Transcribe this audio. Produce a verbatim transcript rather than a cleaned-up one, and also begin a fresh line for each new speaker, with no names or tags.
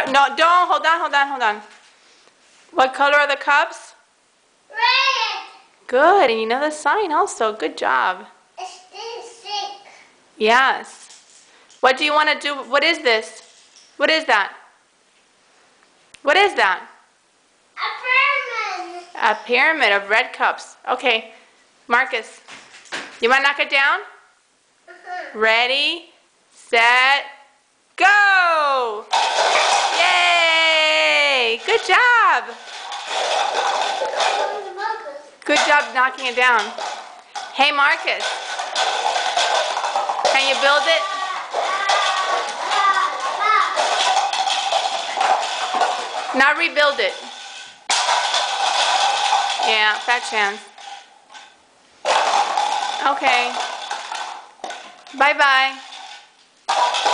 No, don't. Hold on, hold on, hold on. What color are the cups?
Red.
Good, and you know the sign also. Good job.
It's this sink.
Yes. What do you want to do? What is this? What is that? What is that?
A pyramid.
A pyramid of red cups. Okay, Marcus, you want to knock it down?
Uh-huh.
Ready, set, go! Yay! Good job. Good job knocking it down. Hey, Marcus, can you build it? Now rebuild it. Yeah, fat chance. Okay. Bye-bye.